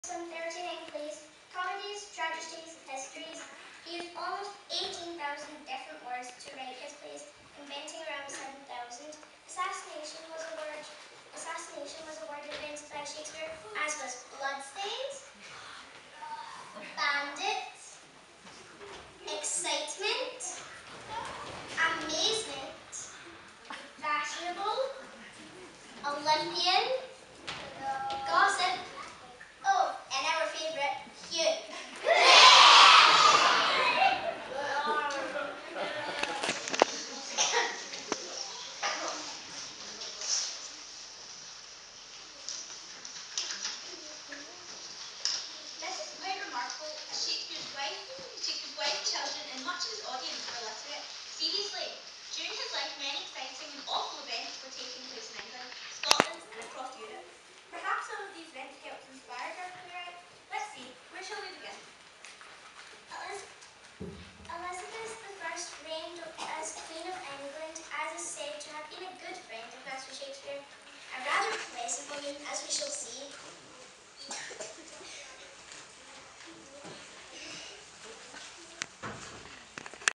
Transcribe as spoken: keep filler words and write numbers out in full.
Some thirty-nine plays, comedies, tragedies, histories. He used almost eighteen thousand different words to write his plays, inventing around seven thousand. Assassination was a word. Assassination was a word invented by Shakespeare, as was bloodstains, bandits, excitement, amazement, fashionable, Olympian, gossip. Oh, and our favourite, cute. This is quite remarkable, as Shakespeare's wife, Shakespeare's wife, children, and much of his audience were literate. Seriously, during his life, many exciting and awful events were taking place in England, Scotland, and across Europe. Perhaps some of these events helped inspire our playwright. Let's see, where shall we begin? Elizabeth the First reigned as Queen of England, as is said to have been a good friend of Master Shakespeare, a rather pleasant woman, as we shall see.